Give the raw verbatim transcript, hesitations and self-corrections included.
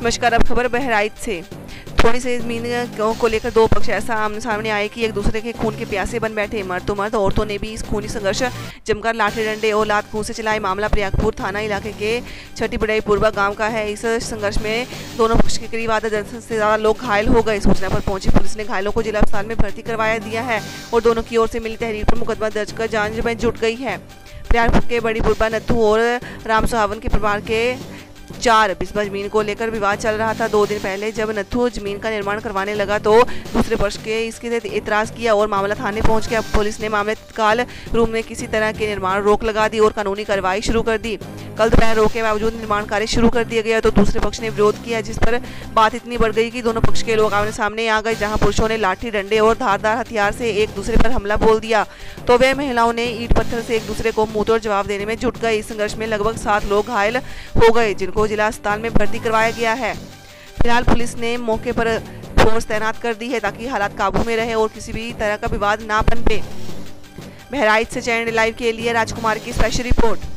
नमस्कार, अब खबर बहराइच से। थोड़ी सी जमीन को लेकर दो पक्ष ऐसा आमने सामने आए कि एक दूसरे के खून के प्यासे बन बैठे। मर्द तो मर्द, औरतों ने भी इस खूनी संघर्ष जमकर लाठी डंडे और लात खून से चलाए। मामला प्रयागपुर थाना इलाके के छठी बड़ाई पूर्वा गांव का है। इस संघर्ष में दोनों पक्ष के करीब आधा दर्जन से ज्यादा लोग घायल हो गए। सूचना पर पहुंची पुलिस ने घायलों को जिला अस्पताल में भर्ती करवाया दिया है और दोनों की ओर से मिली तहरीर पर मुकदमा दर्ज कर जांच में जुट गई है। प्रयागपुर के बड़ी बुरबा नथु और राम सुहावन के परिवार के चार बिस्बा जमीन को लेकर विवाद चल रहा था। दो दिन पहले जब नथु जमीन का निर्माण करवाने लगा तो दूसरे पक्ष के इसके इतराज किया और मामला थाने पहुंच गया। पुलिस ने मामले तत्काल रूम में किसी तरह के निर्माण रोक लगा दी और कानूनी कार्रवाई शुरू कर दी। कल दोपहर रोक के बावजूद निर्माण कार्य शुरू कर दिया गया तो दूसरे पक्ष ने विरोध किया, जिस पर बात इतनी बढ़ गई कि दोनों पक्ष के लोग आमने सामने आ गए। जहां पुरुषों ने लाठी डंडे और धारदार हथियार से एक दूसरे पर हमला बोल दिया तो वे महिलाओं ने ईंट पत्थर से एक दूसरे को मुंहतोड़ जवाब देने में जुट गए। इस संघर्ष में लगभग सात लोग घायल हो गए, जिनको जिला अस्पताल में भर्ती करवाया गया है। फिलहाल पुलिस ने मौके पर फोर्स तैनात कर दी है ताकि हालात काबू में रहे और किसी भी तरह का विवाद ना पनपे। बहराइच से चैनल लाइव के लिए राजकुमार की स्पेशल रिपोर्ट।